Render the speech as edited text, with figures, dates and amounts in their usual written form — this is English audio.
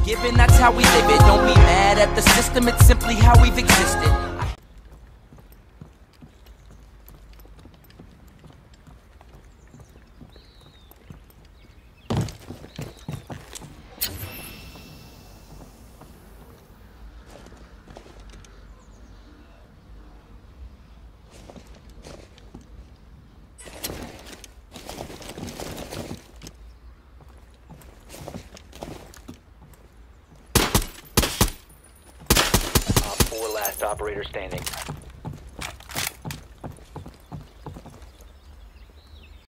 given, that's how we live it. Don't be mad at the system, it's simply how we've existed. Last operator standing.